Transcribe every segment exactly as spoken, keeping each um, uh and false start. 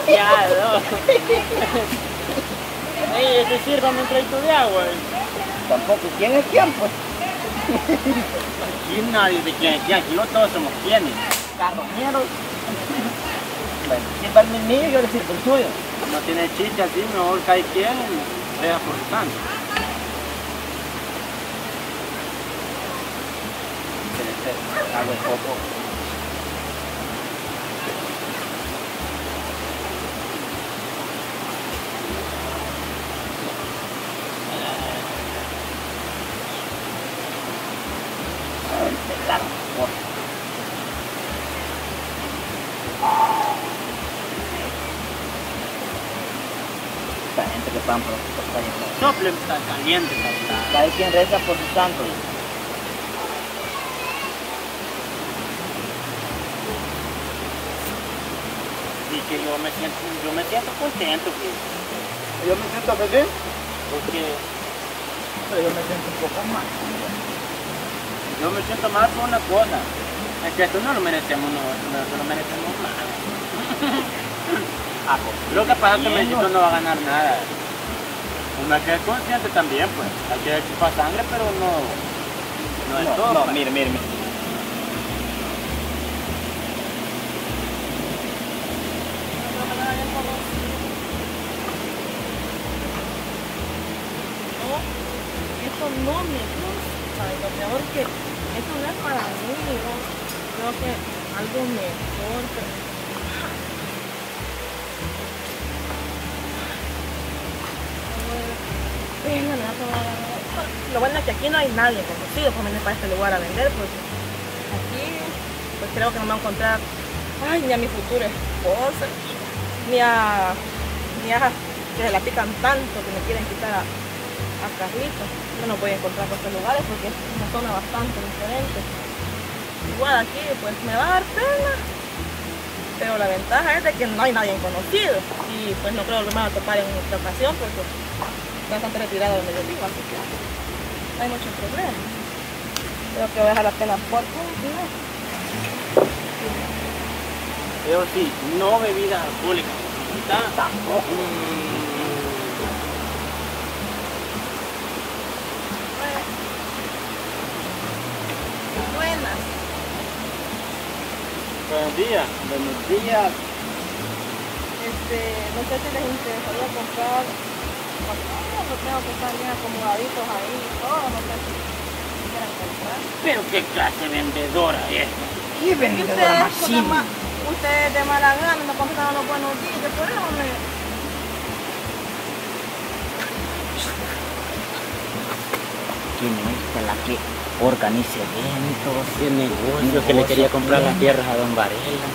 Ya, no. Ey, ese sírvame un traito de agua. Tampoco, ¿quién es quién, pues? Aquí nadie de quién es quién, aquí no todos somos quienes. Carroñeros. Bueno, sírvanme el mío y yo le sirvo el suyo. No tiene chiste así, mejor cae quien, deja por tanto. Hago el poco. Esta gente que pan por está yendo. Sople está caliente, está. Cada quien reza por su santo. Y que yo me siento, yo me siento contento, pues. Yo me siento feliz. Porque Pero yo me siento un poco mal. yo me siento mal por una cosa. Es que esto no lo merecemos nosotros, no lo merecemos mal. Ah, pues, Lo que pasa es que bien, México no va a ganar nada. Uno hay que ser consciente también, pues. Hay que chupar sangre, pero no, no es no, todo. no, pues. mire, mire, mire. Eso no me gusta, y lo peor que eso no es para mí, yo creo que algo mejor, pero... Venga, me va a tomar- Lo bueno es que aquí no hay nadie conocido para venir para este lugar a vender, porque aquí pues creo que no me voy a encontrar ay, ni a mi futura esposa, ni a, ni a que se la pican tanto que me quieren quitar a, a Carlitos. Yo no voy a encontrar por estos lugares porque es una zona bastante diferente. Igual aquí pues me va a dar pena, pero la ventaja es de que no hay nadie conocido y pues no creo que me va a topar en otra ocasión porque estoy bastante retirado donde yo vivo, así que no hay mucho problema. Creo que voy a dejar la pena por cumplir. Pero sí, no bebida alcohólica. Tampoco. Buenas. Buenos días. Buenos días. Este, no sé si les interesaría comprar, no tengo que estar bien acomodaditos ahí y todo, no sé si quieran comprar. Pero qué clase de vendedora es. ¿Qué Y vendedora ustedes, más por la china? ma- ustedes de mala gana me compraron los buenos días, yo por eso me... ¿Quién es la que organiza eventos? Qué negocio que le quería comprar las tierras a don Varela.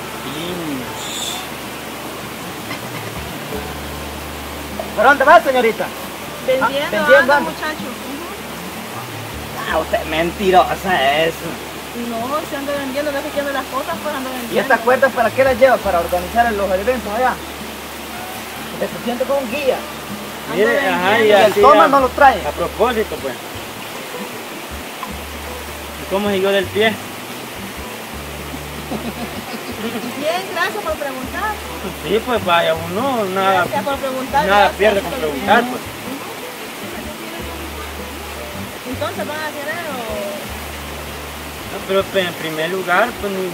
¿Por dónde va, señorita? Vendiendo, vendiendo anda, anda. muchachos. Ah, usted es mentirosa eso. No, se anda vendiendo, no estoy haciendo las cosas, pues ando vendiendo. ¿Y estas cuerdas para qué las lleva? Para organizar los eventos allá. Usted se siente como un guía. Ando Mire, ajá, vendiendo. Y y el así toma a- no lo trae. A propósito, pues. ¿Y cómo siguió del pie? Bien, gracias por preguntar. Sí, pues vaya, uno nada, Gracias por preguntar. nada gracias, pierde con por preguntar, bien. pues. Entonces, ¿van a querer o...? No, pero pues, en primer lugar, pues ni,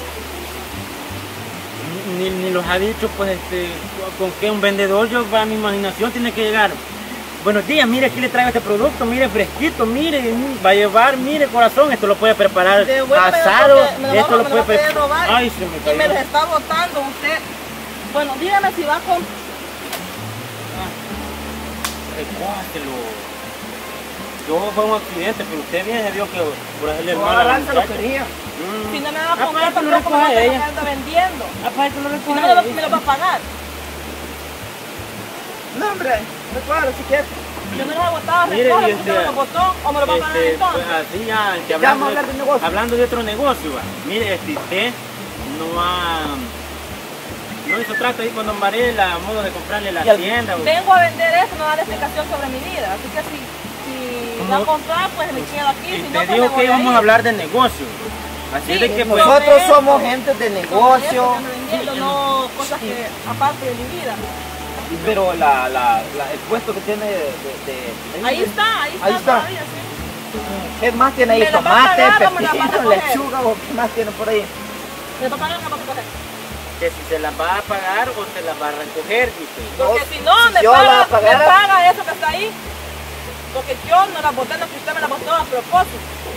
ni, ni los ha dicho, pues, este, con que un vendedor, yo para mi imaginación tiene que llegar. Buenos días, mire, aquí le traigo este producto, mire, fresquito, mire, va a llevar, mire, corazón, esto lo puede preparar Devuélvemelo asado, porque me lo esto va- lo me puede va a querer preparar. robar. Ay, se me Y cayó. me los está botando usted. Bueno, dígame si va con... Recójatelo. Yo fue un accidente, pero usted bien se vio que por hacerle No, mal a la adelante lo muchacha. quería. Mm. Si no me va a Ah, comprar, pues, lo tampoco me va a recoge estar ella. anda vendiendo. Aparte lo Si recoge no, me lo, ella. me lo va a pagar. No, hombre, recuerdo si quieres. Yo no lo he botado, Mire, recoge, y usted este, me lo botó o me lo va a pagar Este, entonces. pues así ya, que Ya hablando, vamos a hablar de negocio. hablando de otro negocio, va. Mire, este, usted no ha, no hizo trato ahí con don Varela a modo de comprarle la Y al- tienda. o- Vengo a vender esto, no dar explicación sobre mi vida. Así que si, si ¿Cómo? va a comprar, pues me quedo aquí. Y Si no, usted pues me dijo voy que a íbamos ir. a hablar de negocio. Así Sí, es de que pues, Nosotros Eso. somos gente de negocio. Vendiendo, no cosas que aparte de mi vida. Pero la, la, la, el puesto que tiene de... de, de ahí está, ahí está, ahí está. todavía, sí. ¿Qué más tiene ahí? ¿Me la va a Tomate, pagar o me la va a pepino, recoger? lechuga o qué más tiene por ahí. ¿Me va a pagar o me va a recoger? Que si se la va a pagar o se la va a recoger, dice. Porque No, si no, si me, yo paga, la pagara- me paga eso que está ahí. Porque yo no la boté, no que usted me la botó a propósito.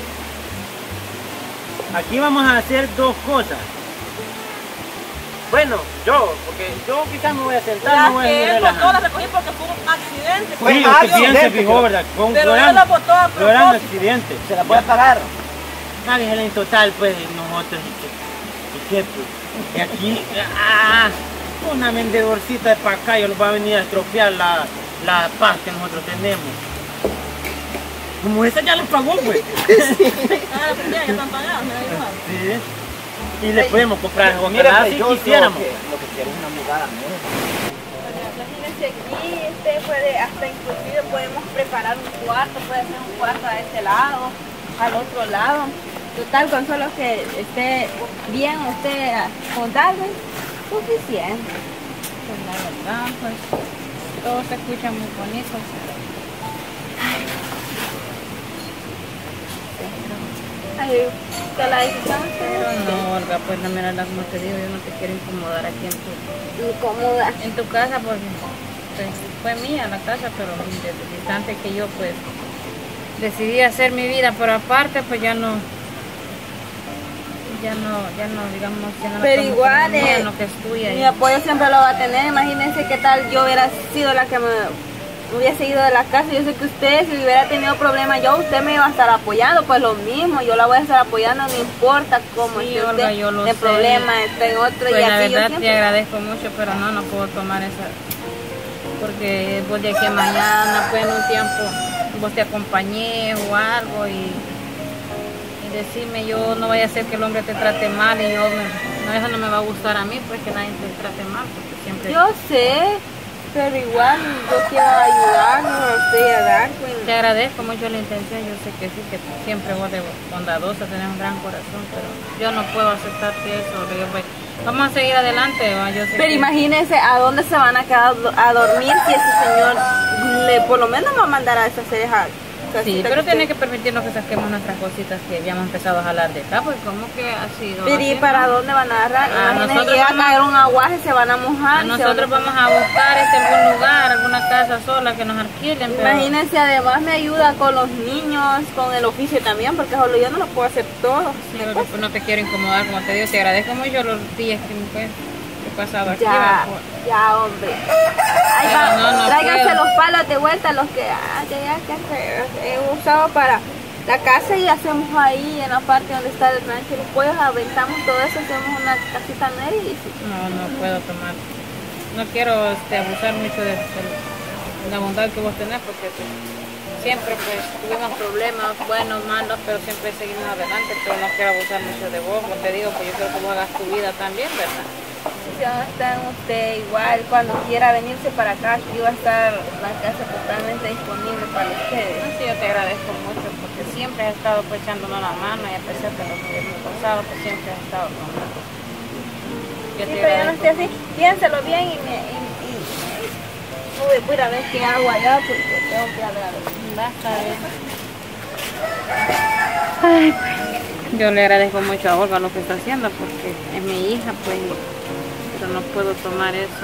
Aquí vamos a hacer dos cosas. Bueno, yo, porque yo quizás me voy a sentar, Las me voy a que él relajar. botó las recogí porque fue un accidente. Fue Sí, un usted bien se accidente, fijó, pero- ¿verdad? Fue un Pero él gran, la botó a gran propósito. accidente. Se la puede pagar. Páguesela en total, pues, nosotros. ¿Y qué? ¿Y qué, pues? Y aquí, ah, una vendedorcita de pacayo nos va a venir a estropear la, la paz que nosotros tenemos. Como esa ya la pagó, pues. Ah, la primera ya están pagadas, me da igual. Sí. Y le podemos comprar Mira, ojalá pues, si yo lo quisiéramos. que, lo que quiero es una mudada, ¿no? Imagínense aquí, este puede, hasta inclusive podemos preparar un cuarto, puede ser un cuarto a este lado, al otro lado. Total, con solo que esté bien usted contable, suficiente. Pues la verdad, pues todo se escucha muy bonito. Ay, que la decisión Pero es no, Olga, pues la verdad, como te digo, yo no te quiero incomodar aquí en tu, incómoda. en tu casa porque pues, fue mía la casa, pero desde el instante que yo pues decidí hacer mi vida por aparte, pues ya no, ya no, ya no, digamos, ya no la Pero tomo igual, como mía, eh, no que es tuya. Mi y- apoyo siempre lo va a tener. Imagínense qué tal yo hubiera sido la que me hubiese ido de la casa. Yo sé que usted, si hubiera tenido problemas yo, usted me iba a estar apoyando. Pues lo mismo, yo la voy a estar apoyando, no importa cómo Sí, esté Olga, usted, yo lo de sé. problema, esté en otro. Pues y la así yo verdad siempre. te agradezco mucho, pero no, no puedo tomar esa, porque vos de aquí a mañana, pues en un tiempo, vos te acompañé o algo y, y decirme yo no vaya a ser que el hombre te trate mal y yo, me- no, eso no me va a gustar a mí, pues que nadie te trate mal, porque siempre Yo sé, pero igual yo quiero ayudarnos a usted y a Darwin. te agradezco mucho la intención, yo sé que sí, que siempre vos de bondadosa, tenés un gran corazón, pero yo no puedo aceptarte eso, yo, pues, vamos a seguir adelante, ¿va? Yo sé Pero que- imagínense a dónde se van a quedar a dormir si ese señor le por lo menos va a mandar a hacer esa Sí, casita pero que tiene usted- que permitirnos que saquemos nuestras cositas que habíamos empezado a jalar de acá, pues como que ha sido. Pero ¿y así, para ¿no? dónde van a agarrar? Ah, Imagínense, nosotros llega vamos- a caer un aguaje, se van a mojar. A y se nosotros van a- vamos a buscar este algún lugar, alguna casa sola que nos alquilen. Pero Imagínense, además me ayuda con los niños, con el oficio también, porque solo yo no lo puedo hacer todo. sí, porque, pues, no te quiero incomodar, como te digo, te agradezco mucho los días que, pues, que he pasado aquí. Ya, ¿va? Por- ya, hombre. Ahí Pero va, no, no tráiganse puedo. los palos de vuelta, los que ah, ya, ya, que he usado para la casa y hacemos ahí en la parte donde está el rancho los pollos, aventamos todo eso, hacemos una casita nueva y No, no puedo tomar. No quiero este, abusar mucho de, de la bondad que vos tenés, porque pues, siempre pues tuvimos problemas, buenos, malos, pero siempre seguimos adelante, pero no quiero abusar mucho de vos, como te digo, pues yo quiero que vos hagas tu vida también, ¿verdad? si van a estar usted igual, cuando quiera venirse para acá, aquí va a estar la casa totalmente disponible para ustedes. Sí, yo te agradezco mucho, porque siempre has estado pues, echándonos la mano y a pesar de lo que hemos pasado, pues siempre has estado conmigo. Yo Sí, te pero ya no esté agradezco. así, piénselo bien y me... Y, y- voy, voy a ir a ver qué hago allá porque tengo que hablar. Basta de- Ay, pues, yo le agradezco mucho a Olga lo que está haciendo porque es mi hija, pues, pero no puedo tomar eso.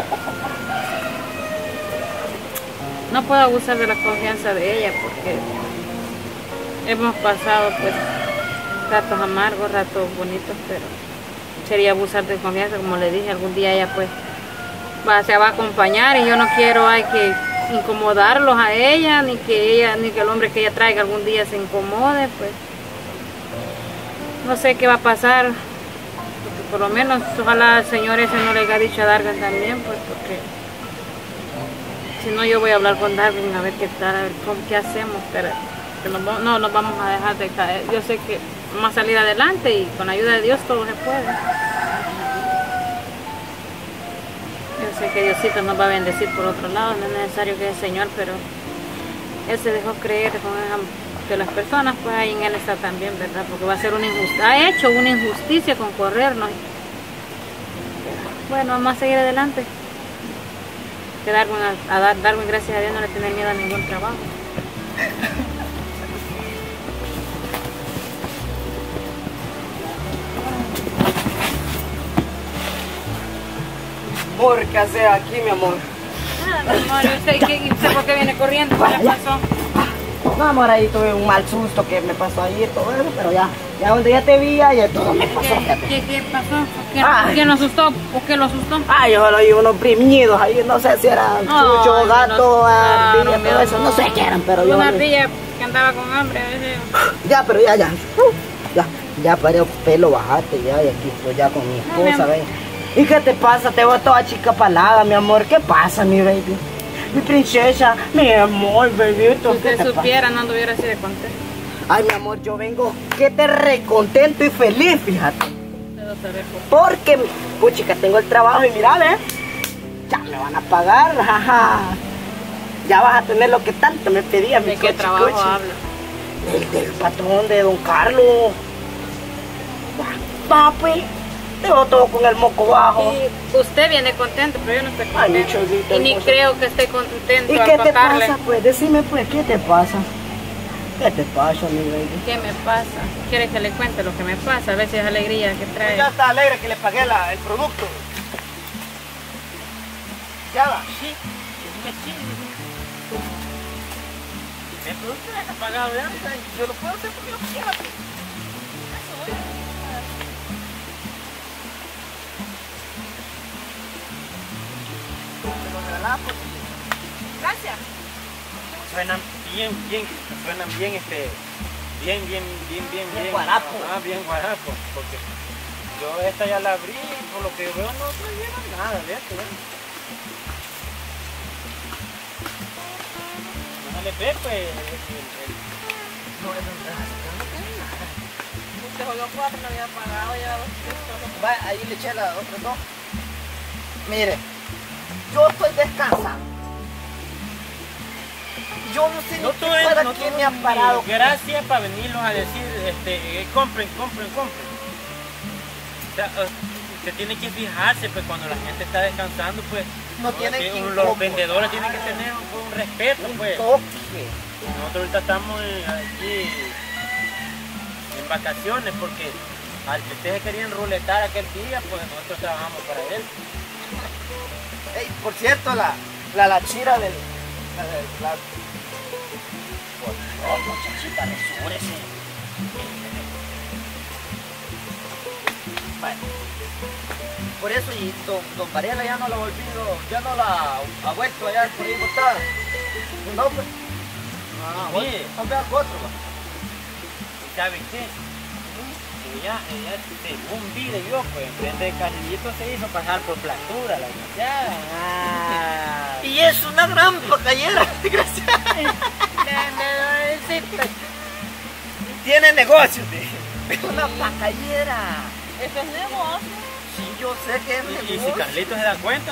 No puedo abusar de la confianza de ella porque hemos pasado pues ratos amargos, ratos bonitos, pero sería abusar de confianza, como le dije, algún día ella pues va, se va a acompañar y yo no quiero hay que incomodarlos a ella, ni que ella, ni que el hombre que ella traiga algún día se incomode, pues no sé qué va a pasar, porque por lo menos ojalá el señor ese no le haya dicho a Darwin también, pues porque si no yo voy a hablar con Darwin a ver qué tal, a ver cómo, qué hacemos, pero que nos va- no nos vamos a dejar de caer, yo sé que vamos a salir adelante y con la ayuda de Dios todo se puede. Yo sé que Diosito nos va a bendecir por otro lado, no es necesario que el Señor, pero Él se dejó creer con esa- que las personas, pues ahí en Él está también, ¿verdad? Porque va a ser una injusticia, ha hecho una injusticia con corrernos. Bueno, vamos a seguir adelante. Que Darwin, a, a dar, Darwin, gracias a Dios, no le tiene miedo a ningún trabajo. Amor, ¿qué haces aquí, mi amor? Ah, mi amor, ¿y usted, qué, y usted por qué viene corriendo? ¿Qué le pasó? No, amor, ahí tuve un mal susto que me pasó ayer, todo eso, pero ya, ya donde ya te vi, ya todo me pasó. ¿Qué, qué, qué pasó? ¿Por qué, Ay. ¿Por qué lo asustó? ¿Por qué lo asustó? Ay, yo lo oí unos brimidos ahí, no sé si eran chucho, Ay, gato, no, ardilla, claro, todo eso, no sé qué eran, pero yo... Una ardilla que andaba con hambre. ¿Eh? Ya, pero ya, ya, ya, ya paré pelo, bajate ya, y aquí estoy ya con mi esposa, Ay, ve. ¿Y qué te pasa? Te veo toda chica palada, mi amor, ¿qué pasa, mi baby? Mi princesa, mi amor, baby, Si ¿qué usted te supiera, pasa? no anduviera así de contento. Ay, mi amor, yo vengo que te recontento y feliz, fíjate. Pero te recuerdo. Porque, puchica, tengo el trabajo y mira, ve, ya me van a pagar, jaja. Ya vas a tener lo que tanto me pedía, mi ¿De qué coche, trabajo coche. habla? El del patrón de don Carlos. Va, pues, te veo todo con el moco bajo. Y usted viene contento, pero yo no estoy Ay, mi contento. cholita Y ni hermosa. creo que esté contento ¿Y al qué te contarle. pasa, pues? Decime, pues, ¿qué te pasa? ¿Qué te pasa, mi baby? ¿Qué me pasa? ¿Quiere que le cuente lo que me pasa? A ver si es alegría que trae. Ya está alegre que le pagué la, el producto. Ya va. Sí, dime sí. El producto ya está pagado ya. Yo lo puedo hacer porque yo quiera. pues. Gracias. Suenan bien, bien, suenan bien, este, bien, bien, bien, bien, Bien bien. guarapo. Ah, bien guarapo, porque yo esta ya la abrí y por lo que veo no trajeron nada de esto, ¿eh? No le ve, pues, el, el, No, eso no es Usted jugó cuatro, no había pagado ya los pesos. Va, ahí le eché la otra dos. Mire, yo estoy descansando. Yo no sé no ni qué tuve, para no quién tuve me ha ni parado. gracias para venirlos a decir, este, eh, compren, compren, compren. O sea, eh, usted tiene que fijarse, pues, cuando la gente está descansando, pues, No tiene que que los incomodar. vendedores tienen que tener un, un respeto, Un pues. toque. Nosotros ahorita estamos en- aquí en vacaciones porque al que ustedes querían ruletar aquel día, pues nosotros trabajamos para él. Ey, por cierto, la, la, la chira del... La, la, la- Por favor, muchachita, resúrese. Bueno, por eso, y don, don Varela ya no la ha volvido, ya no la ha vuelto allá por ahí botada. No, pues. Ah, bueno, Mire. vamos a ver otro, va. ¿Y saben qué? Ella, ella, según vi de yo, pues en vez de Carlito se hizo pasar por platura, la desgraciada. Ah. Y es una gran pacayera, desgraciada. Tiene negocios, es una pacayera. Eso es negocio. Sí, yo sé que es Y, y si negocio. Carlito se da cuenta,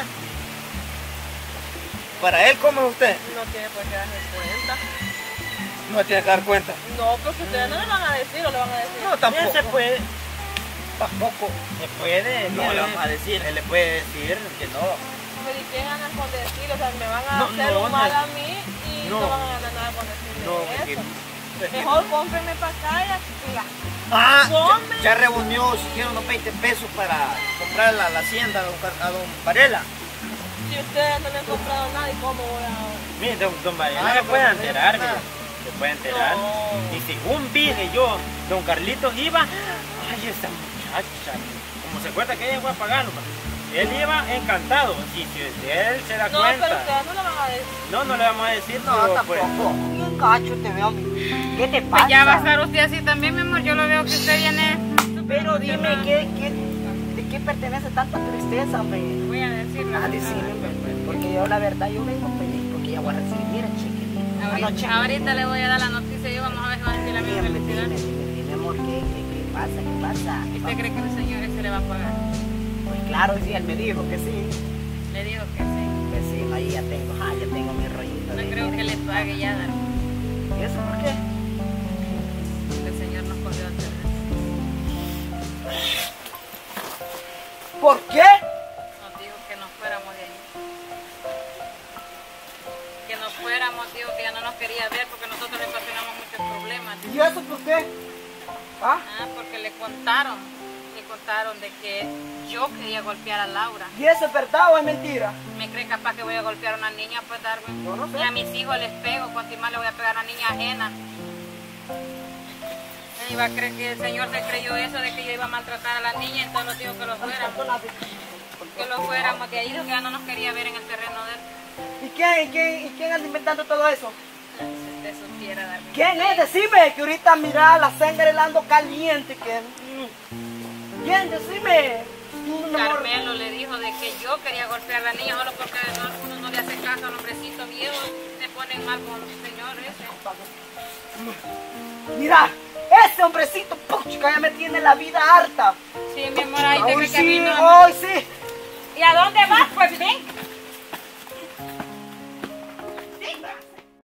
Para él, ¿cómo es usted? No tiene por qué darse cuenta. No tiene que dar cuenta. No, porque ustedes no le van a decir o le van a decir. No, bien tampoco. se puede, Tampoco. se puede, No mire, le vamos a decir. él le puede decir que no. Pero ¿y qué ganan con decir? O sea, me van a No, hacer no, un mal no. a mí y no, No. van a ganar nada con decirme No, eso. porque- porque- Mejor cómprenme para acá y aquí la- Ah, Come. ya, ya reunió, siquiera unos veinte pesos para comprar la, la hacienda a don, Car- a don Varela. Si ustedes no le han comprado nada, ¿y cómo voy a...? Mire, don, don Varela Ah, se no, puede no, enterar, no, mire, no. se puede enterar. No. Y según vi de yo, don Carlitos iba, ay, esa muchacha, como se cuenta que ella fue a pagarlo, ma. Él iba encantado, y si él se da No, cuenta, pero ustedes no le van a decir. no, no le vamos a decir, No, pero, tampoco. pues, Qué cacho te veo, mi. ¿Qué te Pues pasa? ya va a estar usted así también, mi amor. Yo lo veo que usted viene. Pero dime, ¿qué, qué, ¿de qué pertenece tanta tristeza, hombre? Voy a decirlo. Ah, decime, hombre, porque yo la verdad yo vengo feliz porque ya voy a recibir, mira, cheque. Ahorita, Anoche. ahorita le voy a dar la noticia y vamos a ver si va a decir la misma Dime, felicidad. dime, dime, dime, amor, ¿qué, qué, qué pasa? ¿Qué pasa? ¿Usted cree que el señor ese le va a pagar? Pues claro, sí, él me dijo que sí. Le digo que sí. Que sí, ahí ya tengo, ah, ya tengo mi rollito. No de creo que mire. le pague ya, Dar. ¿Y eso por qué? El señor nos cogió antes de ¿Por qué? No motivo que ya no nos quería ver porque nosotros le ocasionamos muchos problemas. ¿Y eso por qué? ¿Ah? Ah, porque le contaron, le contaron de que yo quería golpear a Laura. ¿Y eso es verdad o es mentira? ¿Me cree capaz que voy a golpear a una niña, pues, Darwin? Yo no sé. Y a mis hijos les pego, cuanto más le voy a pegar a una niña ajena. Él iba a creer que el Señor se creyó eso de que yo iba a maltratar a la niña, entonces nos dijo que lo fuéramos. Que lo fuéramos de ahí, que ya no nos quería ver en el terreno de él. ¿Y quién, y quién, y quién anda inventando todo eso? Ay, si usted supiera, Darwin. ¿Quién es? Decime, que ahorita mira la sangre la ando caliente. Que... ¿Quién? Decime. No, no, Carmelo le dijo de que yo quería golpear a la niña solo porque no- uno no le hace caso al hombrecito viejo, se ponen mal con el señor ese. Mira, ese hombrecito, puchica, ya me tiene la vida harta. Sí, mi amor, ahí te Hoy que sí, camino. hoy sí. ¿Y a dónde vas? Pues ven,